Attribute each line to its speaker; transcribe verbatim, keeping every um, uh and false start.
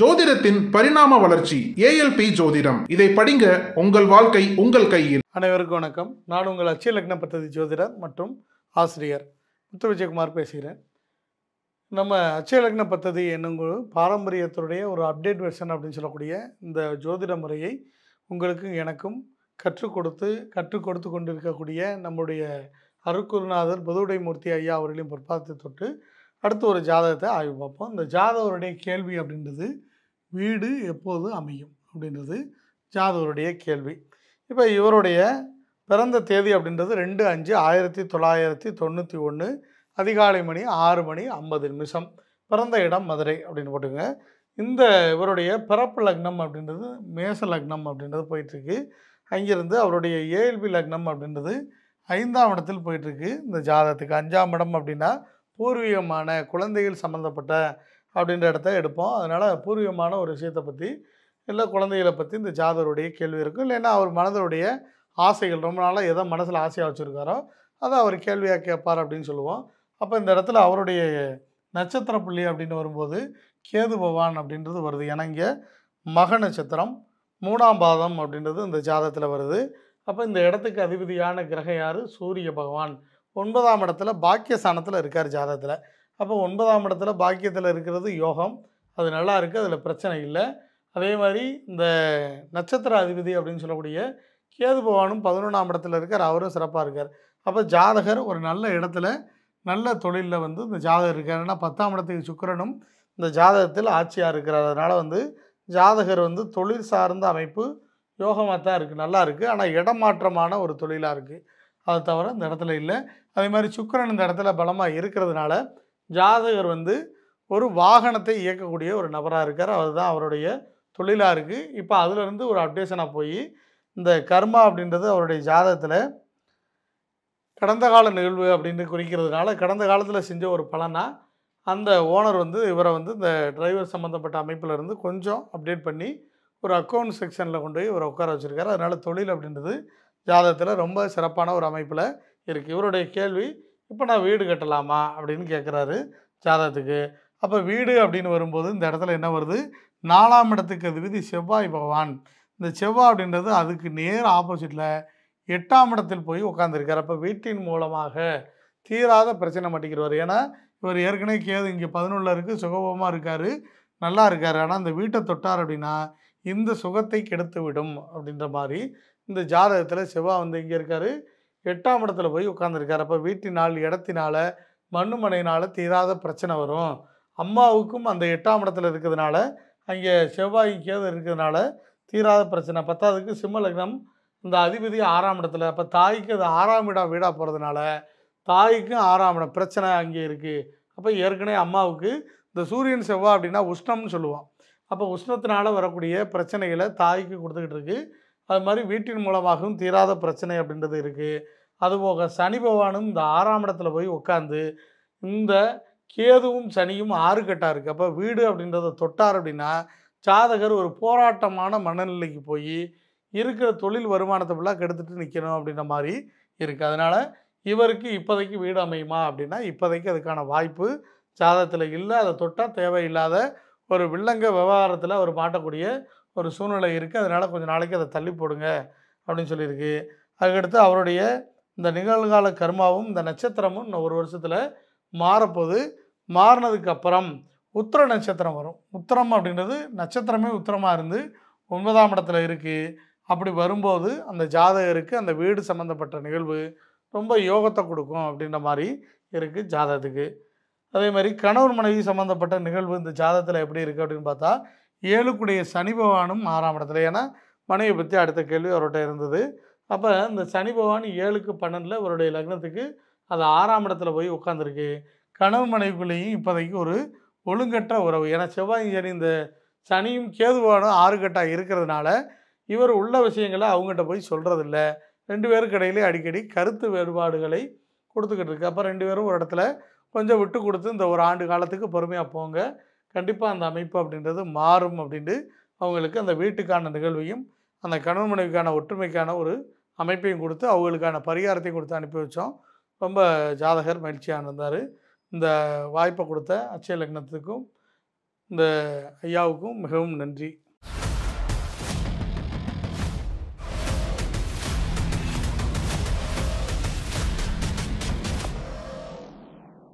Speaker 1: ஜோதிடத்தின் பரிணாம வளர்ச்சி ஏஎல்பி ஜோதிடம். இதை படிங்க, உங்கள் வாழ்க்கை உங்கள் கையில்.
Speaker 2: அனைவருக்கும் வணக்கம். நான் உங்கள் அட்சய லக்ன பத்ததி ஜோதிடர் மற்றும் ஆசிரியர் முத்து விஜயகுமார் பேசுகிறேன். நம்ம அட்சய லக்ன பத்ததி என்னும் பாரம்பரியத்துடைய ஒரு அப்டேட் வெர்ஷன் அப்படின்னு சொல்லக்கூடிய இந்த ஜோதிட முறையை உங்களுக்கு எனக்கும் கற்றுக் கொடுத்து கற்றுக் கொடுத்து கொண்டிருக்கக்கூடிய நம்முடைய அருக்குருநாதர் புதுவுடை மூர்த்தி ஐயா அவர்களையும் பொற்பாதத்தை தொட்டு அடுத்து ஒரு ஜாதகத்தை ஆய்வு பார்ப்போம். இந்த ஜாதகருடைய கேள்வி அப்படின்றது வீடு எப்போது அமையும் அப்படின்றது ஜாதகருடைய கேள்வி. இப்போ இவருடைய பிறந்த தேதி அப்படின்றது ரெண்டு அஞ்சு ஆயிரத்தி தொள்ளாயிரத்தி தொண்ணூற்றி ஒன்று அதிகாலை மணி ஆறு மணி ஐம்பது நிமிஷம். பிறந்த இடம் மதுரை அப்படின்னு போட்டுங்க. இந்த இவருடைய பிறப்பு லக்னம் அப்படின்றது மேச லக்னம் அப்படின்றது போயிட்டுருக்கு. அங்கிருந்து அவருடைய ஏஎல்பி லக்னம் அப்படின்றது ஐந்தாம் இடத்தில் போயிட்டுருக்கு. இந்த ஜாதகத்துக்கு அஞ்சாம் இடம் அப்படின்னா பூர்வீகமான குழந்தைகள் சம்மந்தப்பட்ட அப்படின்ற இடத்த எடுப்போம். அதனால் பூர்வீகமான ஒரு விஷயத்தை பற்றி இல்லை குழந்தைகளை பற்றி இந்த ஜாதகருடைய கேள்வி இருக்கும். இல்லைன்னா அவர் மனதருடைய ஆசைகள் ரொம்ப நாளாக எதை மனசில் ஆசையாக வச்சுருக்காரோ அதை அவர் கேள்வியாக கேட்பார் அப்படின்னு சொல்லுவோம். அப்போ இந்த இடத்துல அவருடைய நட்சத்திர புள்ளி அப்படின்னு வரும்போது கேது பகவான் அப்படின்றது வருது. ஏன்னா இங்கே மக நட்சத்திரம் மூணாம் பாதம் அப்படின்றது இந்த ஜாதகத்தில் வருது. அப்போ இந்த இடத்துக்கு அதிபதியான கிரகம் யார்? சூரிய பகவான். ஒன்பதாம் இடத்துல பாக்கியஸ்தானத்தில் இருக்கார் ஜாதகத்தில். அப்போ ஒன்பதாம் இடத்துல பாக்கியத்தில் இருக்கிறது யோகம், அது நல்லா இருக்குது, அதில் பிரச்சனை இல்லை. அதே மாதிரி இந்த நட்சத்திர அதிபதி அப்படின்னு சொல்லக்கூடிய கேது பகவானும் பதினொன்றாம் இடத்துல இருக்கார், அவரும் சிறப்பாக இருக்கார். அப்போ ஜாதகர் ஒரு நல்ல இடத்துல நல்ல தொழிலில் வந்து இந்த ஜாதகர் இருக்கார். ஏன்னா பத்தாம் இடத்துக்கு சுக்கிரனும் இந்த ஜாதகத்தில் ஆட்சியாக இருக்கிறார். அதனால் வந்து ஜாதகர் வந்து தொழில் சார்ந்த அமைப்பு யோகமாக தான் இருக்குது, நல்லா இருக்குது. ஆனால் இடமாற்றமான ஒரு தொழிலாக இருக்குது, அதை தவிர இந்த இடத்துல இல்லை. அதே மாதிரி சுக்கிரன் இந்த இடத்துல பலமாக இருக்கிறதுனால ஜாதகர் வந்து ஒரு வாகனத்தை இயக்கக்கூடிய ஒரு நபராக இருக்கார். அதுதான் அவருடைய தொழிலாக இருக்குது. இப்போ அதிலிருந்து ஒரு அப்டேஷனாக போய் இந்த கர்மா அப்படின்றது அவருடைய ஜாதகத்தில் கடந்த கால நிகழ்வு அப்படின்னு குறிக்கிறதுனால கடந்த காலத்தில் செஞ்ச ஒரு பலனாக அந்த ஓனர் வந்து இவரை வந்து இந்த டிரைவர் சம்மந்தப்பட்ட அமைப்பில் இருந்து கொஞ்சம் அப்டேட் பண்ணி ஒரு அக்கௌண்ட் செக்ஷனில் கொண்டு போய் இவரை உட்கார வச்சுருக்காரு. அதனால் தொழில் அப்படின்றது ஜாதகத்தில் ரொம்ப சிறப்பான ஒரு அமைப்பில் இருக்குது. இவருடைய கேள்வி, இப்போ நான் வீடு கட்டலாமா அப்படின்னு கேட்குறாரு ஜாதகத்துக்கு. அப்போ வீடு அப்படின்னு வரும்போது இந்த இடத்துல என்ன வருது? நாலாம் இடத்துக்கு அதிபதி செவ்வாய் பகவான். இந்த செவ்வாய் அப்படின்றது அதுக்கு நேர் ஆப்போசிட்டில் எட்டாம் இடத்தில் போய் உட்காந்துருக்கார். அப்போ வீட்டின் மூலமாக தீராத பிரச்சனை மாட்டிக்கிறவர். ஏன்னா இவர் ஏற்கனவே கேது இங்கே பதினொன்றில் இருக்குது, சுகபமாக இருக்கார், நல்லா இருக்கார். ஆனால் அந்த வீட்டை தொட்டார் அப்படின்னா இந்த சுகத்தை கெடுத்து விடும் அப்படின்ற மாதிரி இந்த ஜாதகத்தில் செவ்வாய் வந்து இங்கே இருக்கார், எட்டாம் இடத்துல போய் உட்காந்துருக்கார். அப்போ வீட்டினால் இடத்தினால மண்ணு மனையினால் தீராத பிரச்சனை வரும். அம்மாவுக்கும் அந்த எட்டாம் இடத்துல இருக்கிறதுனால அங்கே செவ்வாய் கேது இருக்கிறதுனால தீராத பிரச்சனை. பத்தாவதுக்கு சிம்ம லக்னம் இந்த அதிபதி ஆறாம் இடத்துல. அப்போ தாய்க்கு அது ஆறாம் இடம் வீடாக போகிறதுனால தாய்க்கும் ஆறாம் இடம் பிரச்சனை அங்கே இருக்குது. அப்போ ஏற்கனவே அம்மாவுக்கு இந்த சூரியன் செவ்வாய் அப்படின்னா உஷ்ணம்னு சொல்லுவோம். அப்போ உஷ்ணத்தினால் வரக்கூடிய பிரச்சனைகளை தாய்க்கு கொடுத்துக்கிட்டு இருக்குது. அது மாதிரி வீட்டின் மூலமாகவும் தீராத பிரச்சனை அப்படின்றது இருக்குது. அதுபோக சனி பகவானும் இந்த ஆறாம் இடத்துல போய் உட்காந்து இந்த கேதுவும் சனியும் ஆறு கட்டாக இருக்குது. அப்போ வீடு அப்படின்றத தொட்டார் அப்படின்னா ஜாதகர் ஒரு போராட்டமான மனநிலைக்கு போய் இருக்கிற தொழில் வருமானத்தை ஃபுல்லாக கெடுத்துட்டு நிற்கணும் அப்படின்ற மாதிரி இருக்குது. அதனால் இவருக்கு இப்போதைக்கு வீடு அமையுமா அப்படின்னா இப்போதைக்கு அதுக்கான வாய்ப்பு ஜாதகத்தில் இல்லை. அதை தொட்டால் தேவையில்லாத ஒரு வில்லங்க விவகாரத்தில் அவர் மாட்டக்கூடிய ஒரு சூழ்நிலை இருக்குது. அதனால் கொஞ்சம் நாளைக்கு அதை தள்ளி போடுங்க அப்படின்னு சொல்லியிருக்கு. அதுக்கடுத்து அவருடைய இந்த நிகழ்கால கர்மாவும் இந்த நட்சத்திரமும் இன்னும் ஒரு வருஷத்தில் மாறப்போது. மாறினதுக்கு அப்புறம் உத்திர நட்சத்திரம் வரும். உத்திரம் அப்படின்றது நட்சத்திரமே உத்திரமாக இருந்து ஒன்பதாம் இடத்துல இருக்குது. அப்படி வரும்போது அந்த ஜாதகருக்கு அந்த வீடு சம்மந்தப்பட்ட நிகழ்வு ரொம்ப யோகத்தை கொடுக்கும் அப்படின்ற மாதிரி இருக்குது ஜாதகத்துக்கு. அதே மாதிரி கணவன் மனைவி சம்மந்தப்பட்ட நிகழ்வு இந்த ஜாதகத்தில் எப்படி இருக்குது அப்படின்னு பார்த்தா ஏழுக்குடைய சனி பகவானும் ஆறாம் இடத்துல. ஏன்னா மனைவியை பற்றி அடுத்த கேள்வி அவர்கிட்ட இருந்தது. அப்போ இந்த சனி பகவான் ஏழுக்கு பன்னெண்டில் இவருடைய லக்னத்துக்கு அது ஆறாம் இடத்துல போய் உட்காந்துருக்கு. கணவன் மனைவிக்குள்ளேயும் இப்போதைக்கு ஒரு ஒழுங்கற்ற உறவு. ஏன்னா செவ்வாய் சனி இந்த சனியும் கேது பகவானும் ஆறு கட்டாக இருக்கிறதுனால இவர் உள்ள விஷயங்களை அவங்ககிட்ட போய் சொல்கிறதில்ல. ரெண்டு பேருக்கு இடையிலே அடிக்கடி கருத்து வேறுபாடுகளை கொடுத்துக்கிட்டு இருக்கு. அப்போ ரெண்டு பேரும் ஒரு இடத்துல கொஞ்சம் விட்டு கொடுத்து இந்த ஒரு ஆண்டு காலத்துக்கு பொறுமையாக போங்க, கண்டிப்பாக அந்த அமைப்பு அப்படின்றது மாறும் அப்படின்ட்டு அவங்களுக்கு அந்த வீட்டுக்கான நிகழ்வையும் அந்த கணவன் மனைவிக்கான ஒற்றுமைக்கான ஒரு அமைப்பையும் கொடுத்து அவங்களுக்கான பரிகாரத்தையும் கொடுத்து அனுப்பி வச்சோம். ரொம்ப ஜாதகர் மகிழ்ச்சியாக இருந்தார். இந்த வாய்ப்பை கொடுத்த அட்சய லக்னத்துக்கும் இந்த ஐயாவுக்கும் மிகவும் நன்றி.